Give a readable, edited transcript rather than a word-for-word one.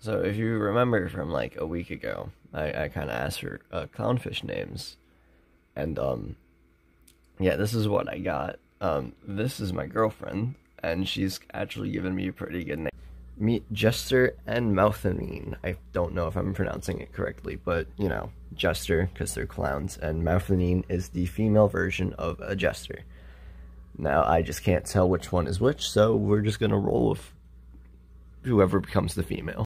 So if you remember from like a week ago, I kind of asked for clownfish names, and yeah, this is what I got. This is my girlfriend, and she's actually given me a pretty good name. Meet Jester and Mouthanine. I don't know if I'm pronouncing it correctly, but you know, Jester because they're clowns, and Mouthanine is the female version of a jester. Now I just can't tell which one is which, so we're just gonna roll with whoever becomes the female.